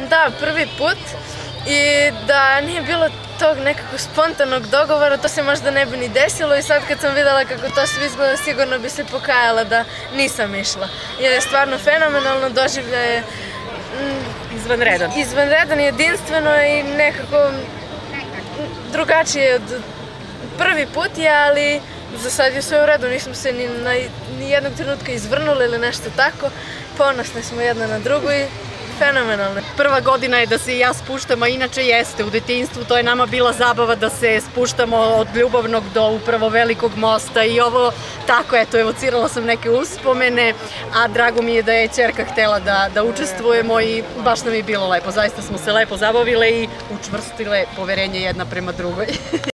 da, prvi put i da nije bilo tog nekakvog spontanog dogovora, to se možda ne bi ni desilo i sad kad sam videla kako to sve izgleda, sigurno bi se pokajala da nisam išla. Jer je stvarno fenomenalno, doživljaj je izvanredan, jedinstveno i nekako drugačije od prvi put je, ali za sad je sve u redu, nismo se ni jednog trenutka izvrnuli ili nešto tako. Ponosne smo jedna na drugu i fenomenalne. Prva godina je da se i ja spuštam, a inače jeste u detinjstvu, to je nama bila zabava da se spuštamo od Ljubovnog do upravo Velikog mosta i ovo tako, eto, evocirala sam neke uspomene, a drago mi je da je ćerka htela da učestvujemo i baš nam je bilo lepo, zaista smo se lepo zabavile i učvrstile poverenje jedna prema drugoj.